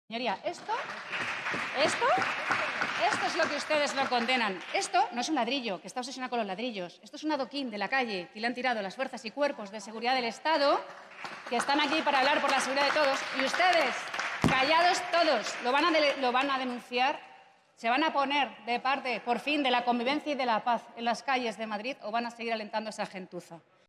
Señoría, esto es lo que ustedes lo condenan. Esto no es un ladrillo, que está obsesionado con los ladrillos. Esto es un adoquín de la calle que le han tirado las fuerzas y cuerpos de seguridad del Estado, que están aquí para hablar por la seguridad de todos. Y ustedes, callados todos, lo van a denunciar. ¿Se van a poner de parte, por fin, de la convivencia y de la paz en las calles de Madrid o van a seguir alentando esa gentuza?